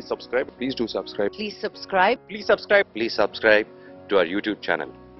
please subscribe. Please do subscribe. Please subscribe. Please subscribe. Please subscribe to our YouTube channel.